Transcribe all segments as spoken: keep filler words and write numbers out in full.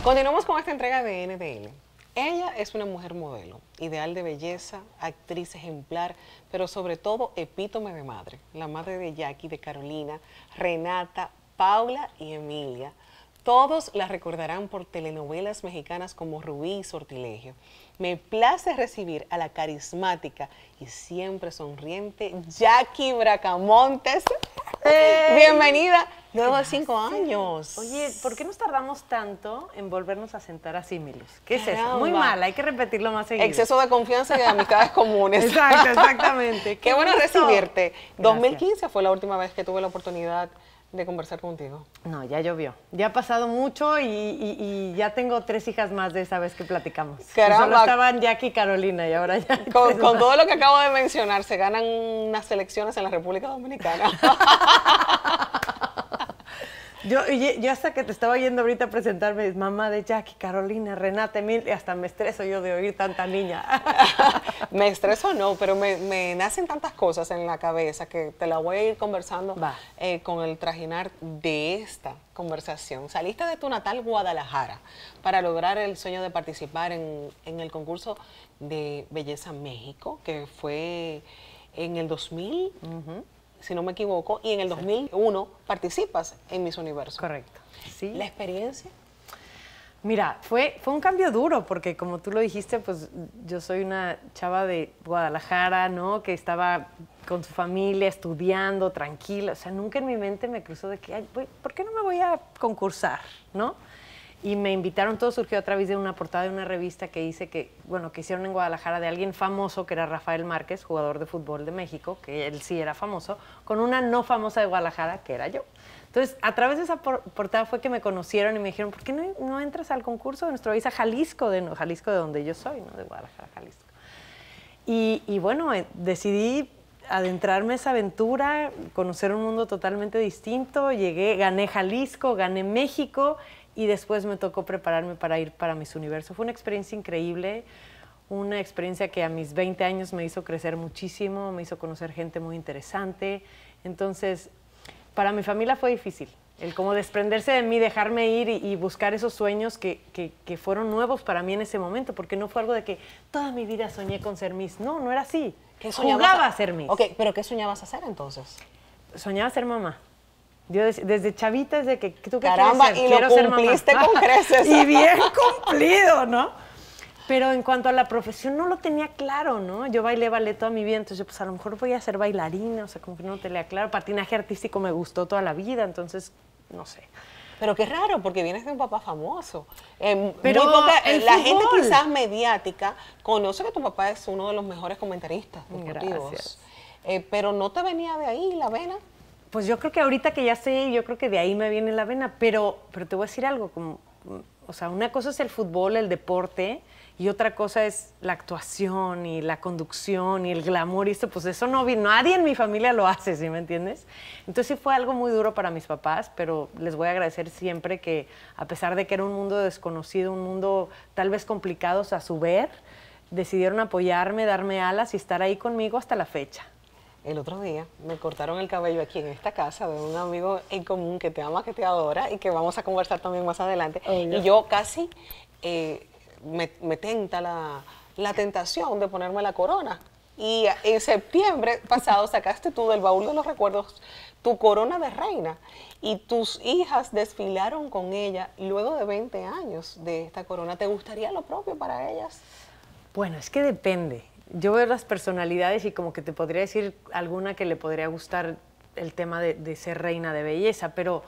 Continuamos con esta entrega de N T N. Ella es una mujer modelo, ideal de belleza, actriz ejemplar, pero sobre todo epítome de madre. La madre de Jackie, de Carolina, Renata, Paula y Emilia. Todos la recordarán por telenovelas mexicanas como Rubí y Sortilegio. Me place recibir a la carismática y siempre sonriente Jackie Bracamontes. ¡Hey! Bienvenida, luego de cinco años. Oye, ¿por qué nos tardamos tanto en volvernos a sentar así, Milus? ¿Qué es eso? Muy mal, hay que repetirlo más seguido. Exceso de confianza y de amistades comunes. Exacto, exactamente. Qué, Qué bueno recibirte. Gracias. dos mil quince fue la última vez que tuve la oportunidad de conversar contigo. No, ya llovió. Ya ha pasado mucho y, y, y ya tengo tres hijas más de esa vez que platicamos. Caramba. Solo estaban Jackie y Carolina y ahora ya... Con, con todo lo que acabo de mencionar, se ganan unas elecciones en la República Dominicana. Yo, yo hasta que te estaba oyendo ahorita presentarme, mamá de Jackie, Carolina, Renata, Emil, hasta me estreso yo de oír tanta niña. Me estreso no, pero me, me nacen tantas cosas en la cabeza que te la voy a ir conversando eh, con el trajinar de esta conversación. Saliste de tu natal Guadalajara para lograr el sueño de participar en, en el concurso de Belleza México, que fue en el dos mil. Uh-huh. Si no me equivoco, y en el dos mil uno participas en Miss Universo. Correcto. Sí. ¿La experiencia? Mira, fue, fue un cambio duro, porque como tú lo dijiste, pues yo soy una chava de Guadalajara, ¿no? Que estaba con su familia, estudiando, tranquila. O sea, nunca en mi mente me cruzó de que, ay, ¿por qué no me voy a concursar, no? Y me invitaron, todo surgió a través de una portada de una revista que hice, que, bueno, que hicieron en Guadalajara de alguien famoso, que era Rafael Márquez, jugador de fútbol de México, que él sí era famoso, con una no famosa de Guadalajara, que era yo. Entonces, a través de esa por portada fue que me conocieron y me dijeron, ¿por qué no, no entras al concurso de nuestro país a Jalisco, de no, Jalisco de donde yo soy, ¿no? De Guadalajara, Jalisco? Y, y bueno, eh, decidí adentrarme a esa aventura, conocer un mundo totalmente distinto, llegué, gané Jalisco, gané México, y después me tocó prepararme para ir para Miss Universo. Fue una experiencia increíble, una experiencia que a mis veinte años me hizo crecer muchísimo, me hizo conocer gente muy interesante. Entonces, para mi familia fue difícil, el como desprenderse de mí, dejarme ir y, y buscar esos sueños que, que, que fueron nuevos para mí en ese momento, porque no fue algo de que toda mi vida soñé con ser Miss. No, no era así. ¿Qué Jugaba a, a ser Miss. Ok, ¿pero qué soñabas hacer entonces? Soñaba ser mamá. Yo des, desde chavita, desde que tú qué Caramba, quieres ser? y Quiero lo cumpliste ser mamá. con creces. Y bien cumplido, ¿no? Pero en cuanto a la profesión no lo tenía claro, ¿no? Yo bailé ballet toda mi vida, entonces yo pues a lo mejor voy a ser bailarina, o sea, como que no tenía claro. Patinaje artístico me gustó toda la vida, entonces, no sé. Pero qué raro, porque vienes de un papá famoso. Eh, Pero muy poca, el la fútbol. gente quizás mediática conoce que tu papá es uno de los mejores comentaristas deportivos. Gracias. Eh, pero ¿no te venía de ahí la vena? Pues yo creo que ahorita que ya sé, yo creo que de ahí me viene la vena, pero, pero te voy a decir algo, como, o sea, una cosa es el fútbol, el deporte, y otra cosa es la actuación y la conducción y el glamour y esto, pues eso no vi, nadie en mi familia lo hace, ¿sí me entiendes? Entonces sí fue algo muy duro para mis papás, pero les voy a agradecer siempre que, a pesar de que era un mundo desconocido, un mundo tal vez complicado a su ver, decidieron apoyarme, darme alas y estar ahí conmigo hasta la fecha. El otro día me cortaron el cabello aquí en esta casa de un amigo en común que te ama, que te adora y que vamos a conversar también más adelante. Oh, y yo casi eh, me, me tenta la, la tentación de ponerme la corona. Y en septiembre pasado sacaste tú del baúl de los recuerdos tu corona de reina y tus hijas desfilaron con ella luego de veinte años de esta corona. ¿Te gustaría lo propio para ellas? Bueno, es que depende. Yo veo las personalidades y como que te podría decir alguna que le podría gustar el tema de, de ser reina de belleza, pero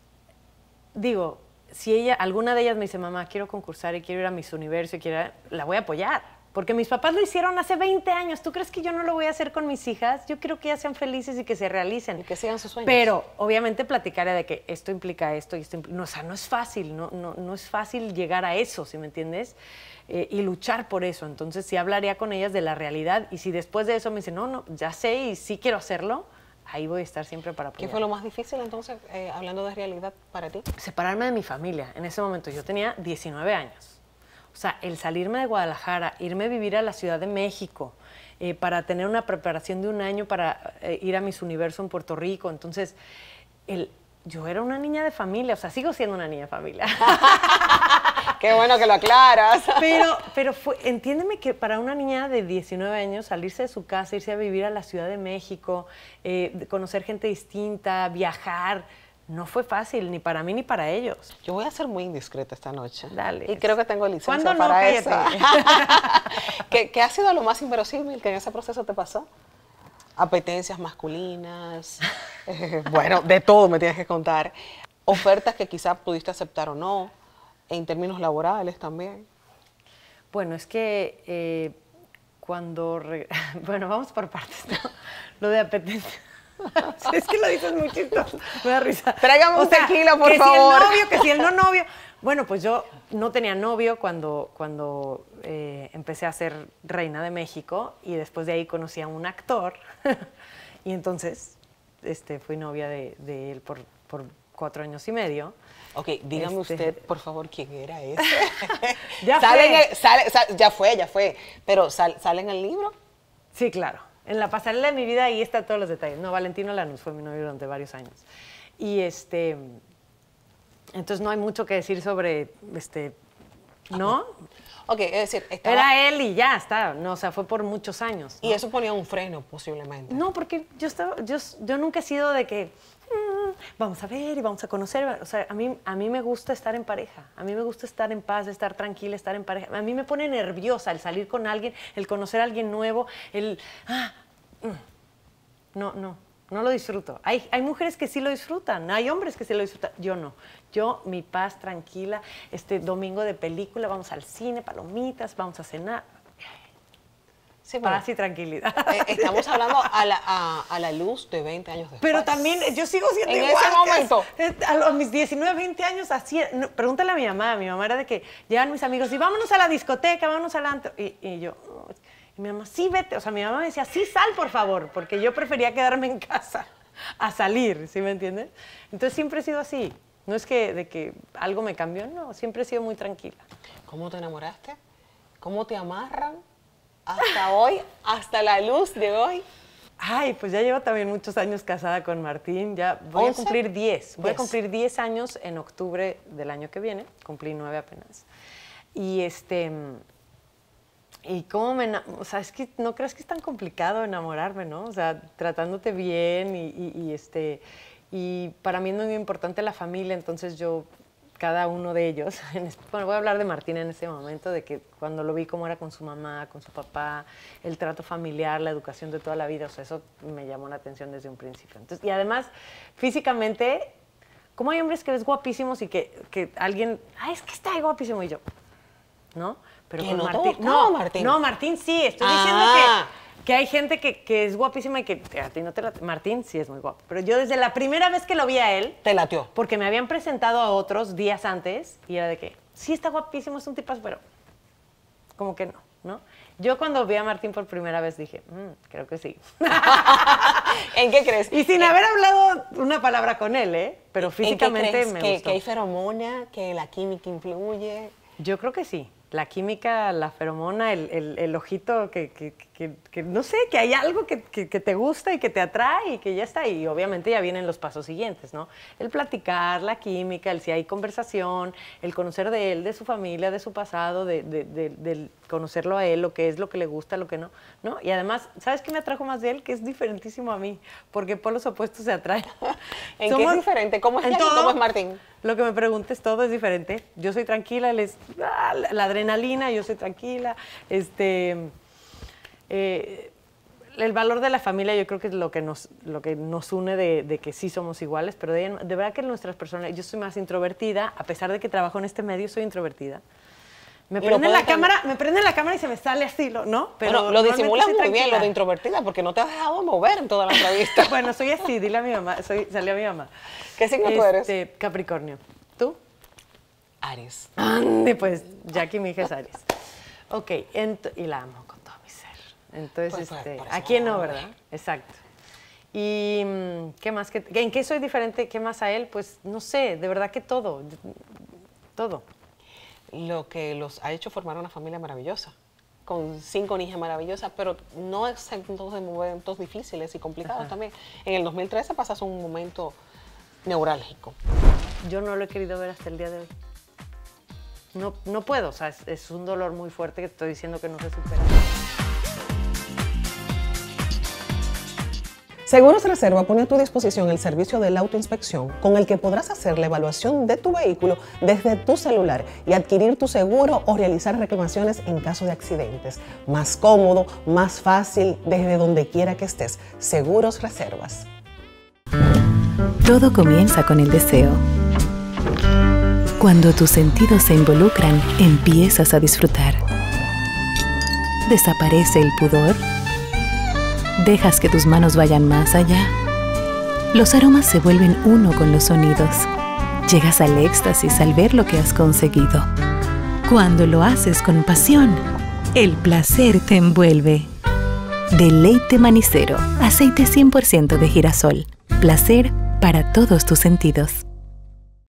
digo, si ella, alguna de ellas me dice, mamá, quiero concursar y quiero ir a Miss Universo, y quiero, la voy a apoyar, porque mis papás lo hicieron hace veinte años. ¿Tú crees que yo no lo voy a hacer con mis hijas? Yo quiero que ellas sean felices y que se realicen. Y que sigan sus sueños. Pero obviamente platicaré de que esto implica esto y esto implica... No, o sea, no es fácil, no, no, no es fácil llegar a eso, ¿sí me entiendes? Eh, y luchar por eso. Entonces sí hablaría con ellas de la realidad y si después de eso me dicen, no, no, ya sé y sí quiero hacerlo, ahí voy a estar siempre para apoyar. ¿Qué fue lo más difícil entonces, eh, hablando de realidad para ti? Separarme de mi familia. En ese momento yo tenía diecinueve años. O sea, el salirme de Guadalajara, irme a vivir a la Ciudad de México, eh, para tener una preparación de un año para eh, ir a Miss Universo en Puerto Rico. Entonces, el, yo era una niña de familia, o sea, sigo siendo una niña de familia. Qué bueno que lo aclaras. Pero, pero fue, entiéndeme que para una niña de diecinueve años, salirse de su casa, irse a vivir a la Ciudad de México, eh, conocer gente distinta, viajar, no fue fácil, ni para mí ni para ellos. Yo voy a ser muy indiscreta esta noche. Dale. Y creo que tengo licencia ¿Cuándo no? para eso. Cállate. ¿Qué, ¿Qué ha sido lo más inverosímil que en ese proceso te pasó? Apetencias masculinas, eh, bueno, de todo me tienes que contar. Ofertas que quizás pudiste aceptar o no, en términos laborales también. Bueno, es que eh, cuando... Re... Bueno, vamos por partes, ¿no? Lo de apetencia. Es que lo dices muy chistoso, me da risa. Tráigame un tequila, por que favor. Si el novio, que si el no novio. Bueno, pues yo no tenía novio cuando, cuando eh, empecé a ser reina de México y después de ahí conocí a un actor y entonces este, fui novia de, de él por, por cuatro años y medio. Ok, dígame Este... usted, por favor, quién era ese. Ya ¿Sale fue. en el, sale, sale, ya fue, ya fue. Pero ¿sal, ¿sale en el libro? Sí, claro. En la pasarela de mi vida ahí están todos los detalles. No, Valentino Lanús fue mi novio durante varios años. Y este, entonces no hay mucho que decir sobre, este, ¿no? Ok, es decir, estaba... Era él y ya está. No, o sea, fue por muchos años, ¿no? Y eso ponía un freno posiblemente. No, porque yo estaba, yo, yo nunca he sido de que mm, vamos a ver y vamos a conocer. O sea, a mí, a mí me gusta estar en pareja. A mí me gusta estar en paz, estar tranquila, estar en pareja. A mí me pone nerviosa el salir con alguien, el conocer a alguien nuevo, el... Ah, mm. No, no, no lo disfruto. Hay, hay mujeres que sí lo disfrutan, hay hombres que sí lo disfrutan. Yo no. Yo, mi paz, tranquila, este domingo de película, vamos al cine, palomitas, vamos a cenar. Sí, bueno, paz y tranquilidad. Eh, estamos hablando a la, a, a la luz de veinte años después. Pero también yo sigo siendo en igual. ese momento. Que, a los mis diecinueve, veinte años, así. No, pregúntale a mi mamá. Mi mamá era de que llegan mis amigos y vámonos a la discoteca, vámonos al antro. Y, y yo, oh, y mi mamá, sí, vete. O sea, mi mamá me decía, sí, sal, por favor, porque yo prefería quedarme en casa a salir, ¿sí me entiendes? Entonces siempre he sido así. No es que de que algo me cambió, no, siempre he sido muy tranquila. ¿Cómo te enamoraste? ¿Cómo te amarran hasta hoy, hasta la luz de hoy? Ay, pues ya llevo también muchos años casada con Martín, ya voy ¿once? a cumplir diez. Voy diez. a cumplir diez años en octubre del año que viene, cumplí nueve apenas. Y este... Y cómo me... O sea, es que no crees que es tan complicado enamorarme, ¿no? O sea, tratándote bien y, y, y este... Y para mí es muy importante la familia, entonces yo, cada uno de ellos, en, bueno, voy a hablar de Martín en ese momento, de que cuando lo vi cómo era con su mamá, con su papá, el trato familiar, la educación de toda la vida, o sea, eso me llamó la atención desde un principio. Entonces, y además, físicamente, como hay hombres que ves guapísimos y que, que alguien, ay, es que está guapísimo, y yo, ¿no? Pero ¿Que con no te Martín, gustaba, no, Martín? no, Martín sí, estoy Ah. diciendo que... Que hay gente que, que es guapísima y que a ti no te la... Martín sí es muy guapo. Pero yo desde la primera vez que lo vi a él... Te latió. Porque me habían presentado a otros días antes y era de que, sí está guapísimo, es un tipazo, pero como que no, ¿no? Yo cuando vi a Martín por primera vez dije, mmm, creo que sí. ¿En qué crees? Y sin haber hablado una palabra con él, ¿eh? Pero ¿En qué físicamente crees? me ¿Que, gustó. que hay feromona, que la química influye? Yo creo que sí. La química, la feromona, el, el, el ojito, que, que, que, que no sé, que hay algo que, que, que te gusta y que te atrae y que ya está. Y obviamente ya vienen los pasos siguientes, ¿no? El platicar, la química, el si hay conversación, el conocer de él, de su familia, de su pasado, de, de, de, de conocerlo a él, lo que es, lo que le gusta, lo que no, ¿no? Y además, ¿sabes qué me atrajo más de él? Que es diferentísimo a mí, porque polos opuestos se atraen. ¿En Somos- qué es diferente? ¿Cómo es en Jackie? todo. ¿Cómo es Martín? Lo que me preguntes, todo es diferente. Yo soy tranquila, él es ah, la, la adrenalina, yo soy tranquila. Este, eh, el valor de la familia yo creo que es lo que nos, lo que nos une de, de que sí somos iguales, pero de, de verdad que nuestras personas, yo soy más introvertida, a pesar de que trabajo en este medio, soy introvertida. Me Y lo prenden la puedes cambiar. cámara, me prenden la cámara y se me sale así, ¿no? ¿no? Pero lo normalmente disimulas soy muy bien, tranquila. lo de introvertida, porque no te has dejado mover en toda la entrevista. Bueno, soy así, dile a mi mamá, soy, salió a mi mamá. ¿Qué signo tú eres? Este, Capricornio. ¿Tú? Aries. Ande, pues, Jackie, mi hija es Aries. Ok, ent- y la amo con todo mi ser. Entonces, Pues, pues, este, por eso ¿a quién la no, amo, verdad? ¿eh? Exacto. Y, mm, ¿qué más? ¿Qué- ¿En qué soy diferente? ¿Qué más a él? Pues, no sé, de verdad que todo, todo. Lo que los ha hecho formar una familia maravillosa, con cinco niñas maravillosas, pero no exentos de momentos difíciles y complicados Ajá. también. En el dos mil trece pasas un momento neurálgico. Yo no lo he querido ver hasta el día de hoy. no, no puedo, o sea, es, es un dolor muy fuerte que te estoy diciendo que no se supera. Seguros Reserva pone a tu disposición el servicio de la autoinspección con el que podrás hacer la evaluación de tu vehículo desde tu celular y adquirir tu seguro o realizar reclamaciones en caso de accidentes. Más cómodo, más fácil, desde donde quiera que estés. Seguros Reservas. Todo comienza con el deseo. Cuando tus sentidos se involucran, empiezas a disfrutar. Desaparece el pudor. Dejas que tus manos vayan más allá. Los aromas se vuelven uno con los sonidos. Llegas al éxtasis al ver lo que has conseguido. Cuando lo haces con pasión, el placer te envuelve. Deleite Manicero, aceite cien por ciento de girasol. Placer para todos tus sentidos.